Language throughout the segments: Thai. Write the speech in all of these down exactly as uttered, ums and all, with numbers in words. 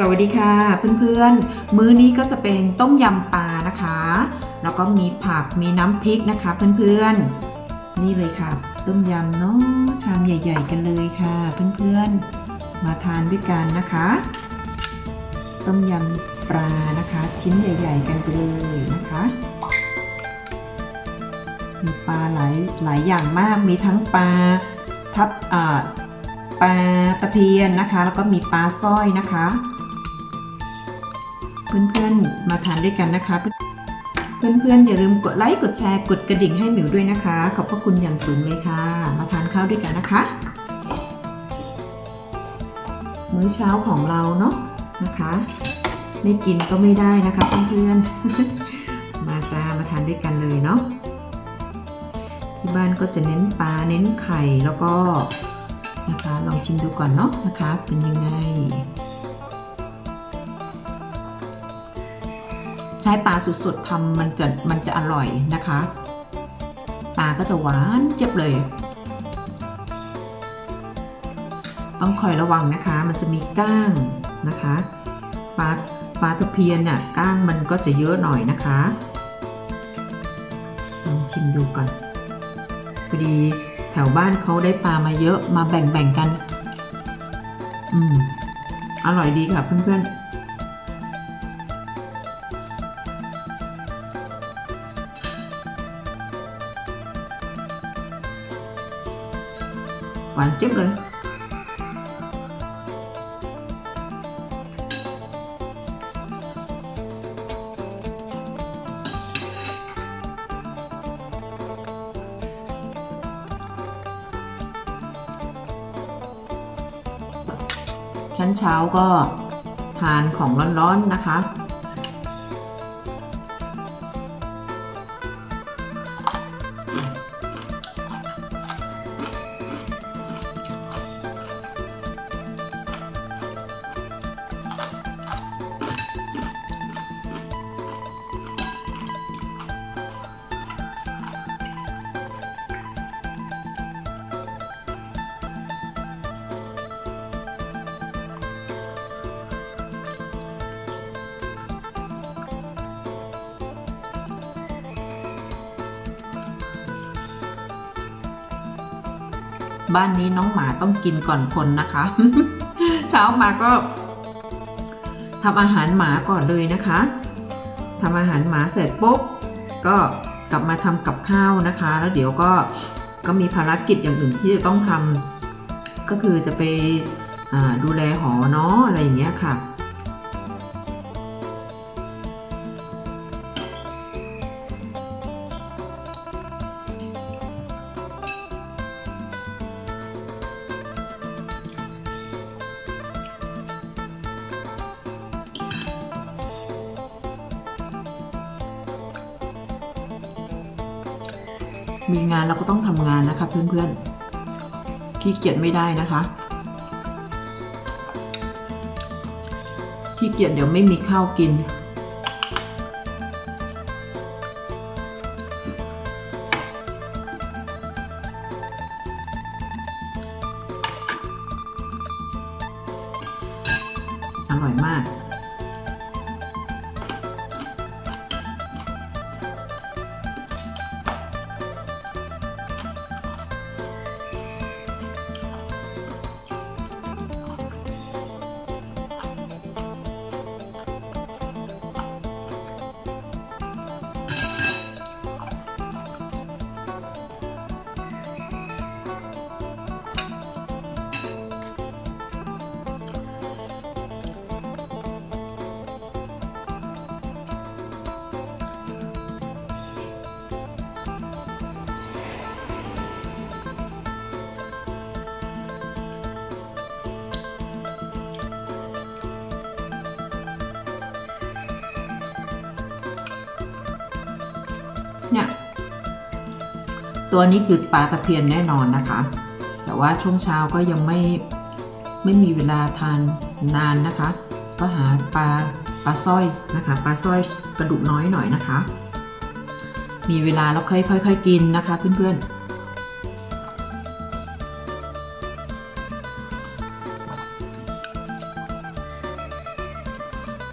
สวัสดีค่ะเพื่อนๆมื้อนี้ก็จะเป็นต้มยำปลานะคะแล้วก็มีผักมีน้ำพริกนะคะเพื่อนๆนี่เลยค่ะต้มยำเนาะชามใหญ่ๆกันเลยค่ะเพื่อนๆมาทานด้วยกันนะคะต้มยำปลานะคะชิ้นใหญ่ๆกันไปเลยนะคะมีปลาหลายหลายอย่างมากมีทั้งปลาทับอ่าปลาตะเพียนนะคะแล้วก็มีปลาสร้อยนะคะเพื่อนๆมาทานด้วยกันนะคะเพื่อนๆอย่าลืมกดไลค์กดแชร์กดกระดิ่งให้หมิวด้วยนะคะขอบพระคุณอย่างสูงเลยค่ะมาทานข้าวด้วยกันนะคะมื้อเช้าของเราเนาะนะคะไม่กินก็ไม่ได้นะคะเพื่อนๆมาจ้ามาทานด้วยกันเลยเนาะที่บ้านก็จะเน้นปลาเน้นไข่แล้วก็นะคะลองชิมดูก่อนเนาะนะคะเป็นยังไงใช้ปลาสดๆทำมันจะมันจะอร่อยนะคะปลาก็จะหวานเจี๊ยบเลยต้องคอยระวังนะคะมันจะมีก้างนะคะปลาปลาตะเพียนน่ะก้างมันก็จะเยอะหน่อยนะคะลองชิมดูก่อนพอดีแถวบ้านเขาได้ปลามาเยอะมาแบ่งๆกันอืมอร่อยดีค่ะเพื่อนๆหวานเจี๊ยบเลยชั้นเช้าก็ทานของร้อนๆนะคะบ้านนี้น้องหมาต้องกินก่อนคนนะคะ เช้ามาก็ทำอาหารหมาก่อนเลยนะคะทำอาหารหมาเสร็จปุ๊บก็กลับมาทำกับข้าวนะคะแล้วเดี๋ยวก็ก็มีภารกิจอย่างอื่นที่จะต้องทำก็คือจะไปดูแลหอเนาะอะไรอย่างเงี้ยค่ะมีงานเราก็ต้องทำงานนะคะเพื่อนๆขี้เกียจไม่ได้นะคะขี้เกียจเดี๋ยวไม่มีข้าวกินอร่อยมากเนี่ยตัวนี้คือปลาตะเพียนแน่นอนนะคะแต่ว่าช่วงเช้าก็ยังไม่ไม่มีเวลาทานนานนะคะก็หาปลาปลาสร้อยนะคะปลาสร้อยกระดูกน้อยหน่อยนะคะมีเวลาแล้วค่อยๆกินนะคะเพื่อนๆ อ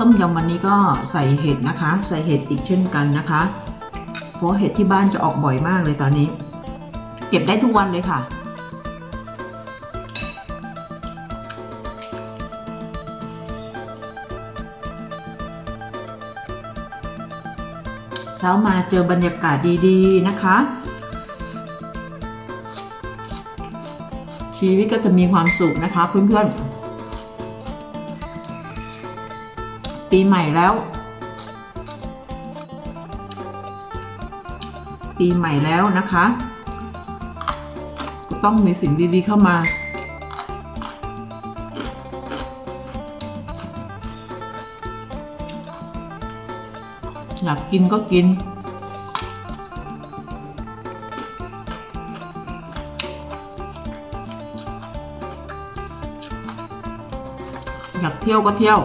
ต้มยำวันนี้ก็ใส่เห็ดนะคะใส่เห็ดอีกเช่นกันนะคะเพราะเห็ดที่บ้านจะออกบ่อยมากเลยตอนนี้เก็บได้ทุกวันเลยค่ะเช้ามาเจอบรรยากาศดีๆนะคะชีวิตก็จะมีความสุขนะคะเพื่อนๆปีใหม่แล้วปีใหม่แล้วนะคะก็ต้องมีสิ่งดีๆเข้ามาอยากกินก็กินอยากเที่ยวก็เที่ยว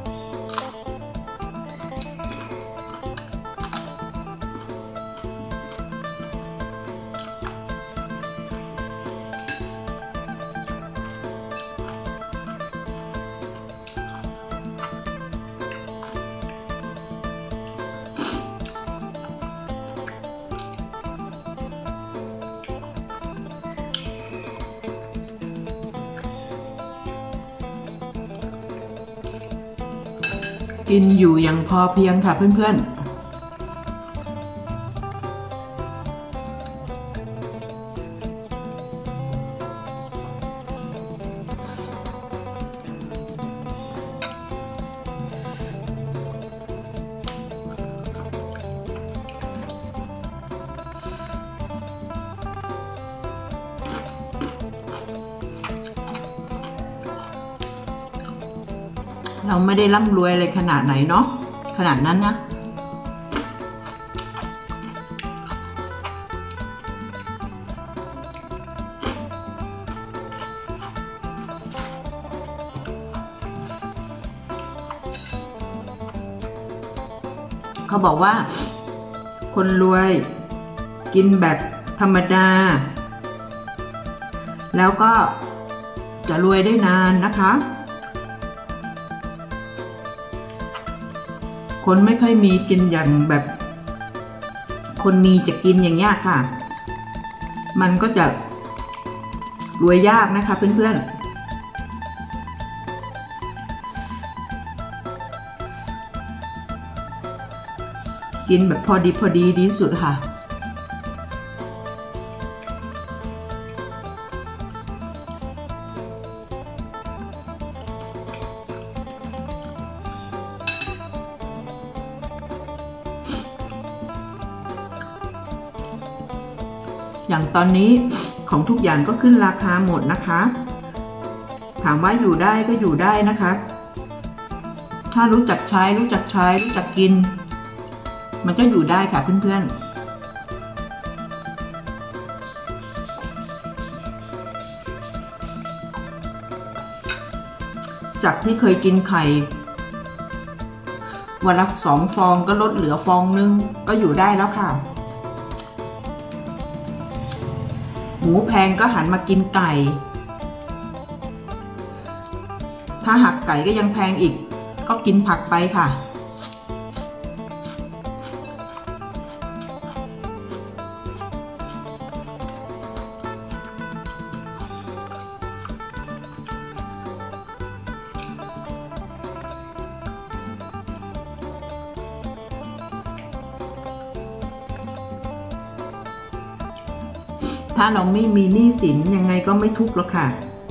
กินอยู่อย่างพอเพียงค่ะเพื่อนๆเราไม่ได้ร่ำรวยอะไรขนาดไหนเนาะขนาดนั้นนะเขาบอกว่าคนรวยกินแบบธรรมดาแล้วก็จะรวยได้นานนะคะคนไม่ค่อยมีกินอย่างแบบคนมีจะกินอย่างเงี้ยค่ะมันก็จะรวยยากนะคะเพื่อนๆกินแบบพอดีพอดีดีสุดค่ะอย่างตอนนี้ของทุกอย่างก็ขึ้นราคาหมดนะคะถามว่าอยู่ได้ก็อยู่ได้นะคะถ้ารู้จักใช้รู้จักใช้รู้จักกินมันก็อยู่ได้ค่ะเพื่อนๆจากที่เคยกินไข่วันละสองฟองก็ลดเหลือฟองนึงก็อยู่ได้แล้วค่ะหมูแพงก็หันมากินไก่ถ้าหักไก่ก็ยังแพงอีกก็กินผักไปค่ะถ้าเราไม่มีหนี้สินยังไงก็ไม่ทุกข์หรอกค่ะ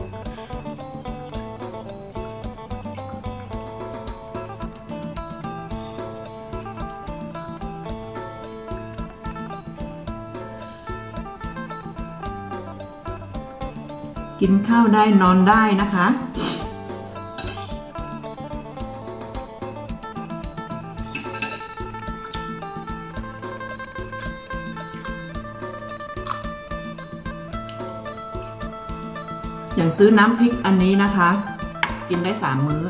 กินข้าวได้นอนได้นะคะอย่างซื้อน้ำพริกอันนี้นะคะกินได้สามมื้อ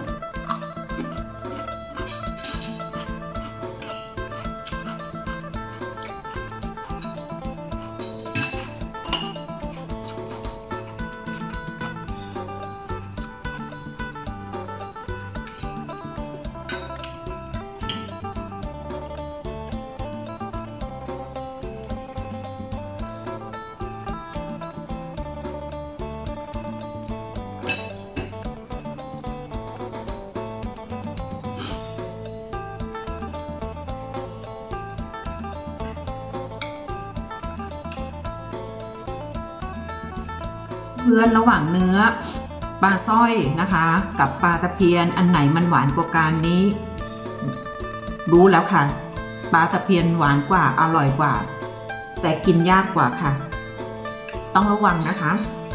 เพื่อนระหว่างเนื้อปลาสร้อยนะคะกับปลาตะเพียนอันไหนมันหวานกว่ากันนี้รู้แล้วค่ะปลาตะเพียนหวานกว่าอร่อยกว่าแต่กินยากกว่าค่ะต้องระวังนะคะ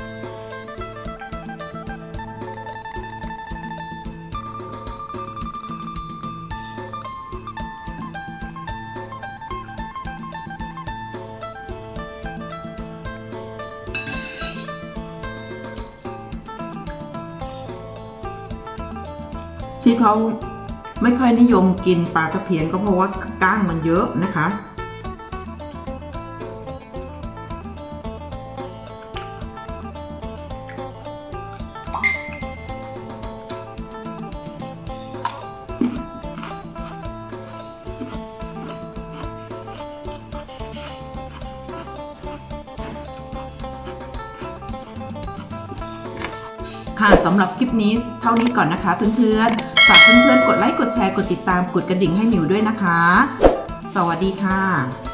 ที่เขาไม่ค่อยนิยมกินปลาตะเพียนก็เพราะว่าก้างมันเยอะนะคะค่ะสำหรับคลิปนี้เท่านี้ก่อนนะคะเพื่อนๆฝากเพื่อนๆกดไลค์กดแชร์กดติดตามกดกระดิ่งให้หมิวด้วยนะคะสวัสดีค่ะ